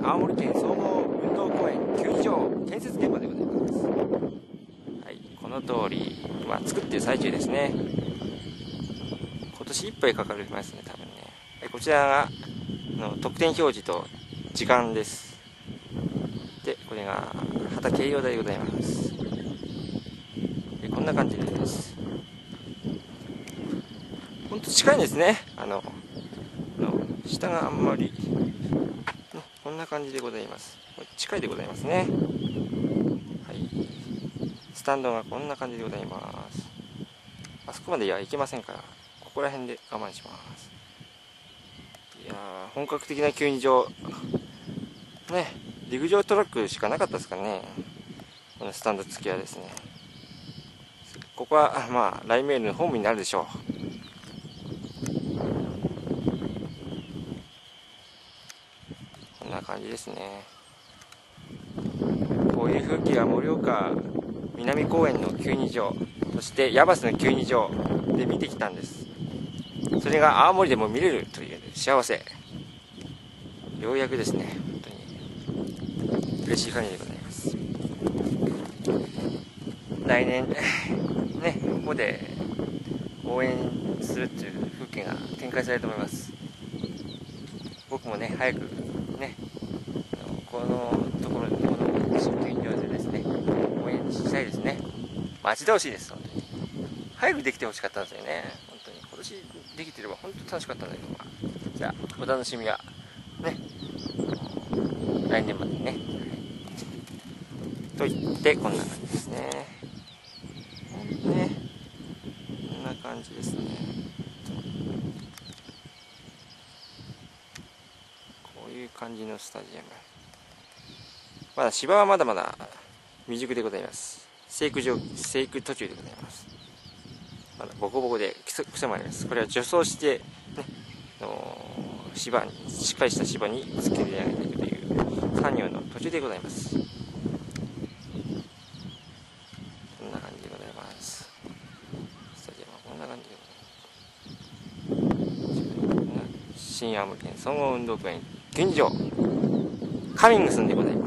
青森県総合運動公園球技場建設現場でございます。はい、この通り、作ってる最中ですね。今年いっぱいかかりますね、多分ね。はい、こちらが得点表示と時間です。で、これが畑栄養台でございます。で、こんな感じです。ほんと近いんですね。下があんまり、ね、こんな感じでございます。近いでございますね。はい。スタンドがこんな感じでございます。あそこまでは行けませんから、ここら辺で我慢します。いやー、本格的な球技場、ね、陸上トラックしかなかったですからね。このスタンド付きはですね。ここは、ライメールのホームになるでしょう。こんな感じですね。こういう風景は盛岡南公園の球技場、そして矢橋の球技場で見てきたんです。それが青森でも見れるという幸せ。ようやくですね、本当に嬉しい限りでございます。来年ね、ここで応援するっていう風景が展開されると思います。僕もね、早くね、このところで、この新球場でですね、応援したいですね。待ち遠しいです、本当に。早くできてほしかったんですよね。本当に。今年できてれば本当に楽しかったんだけど、じゃあ、お楽しみが、ね、来年までね。と言って、こんな感じですね。ね、こんな感じですね。こういう感じのスタジアム。まだ芝はまだまだ未熟でございます。生育途中でございます。まだボコボコで草もあります。これは除草して、ね、芝にしっかりした芝につけてあげていくという作業の途中でございます。こんな感じでございます。スタジアムはこんな感じでございます。新青森県総合運動公園球技場カミングスンでございます。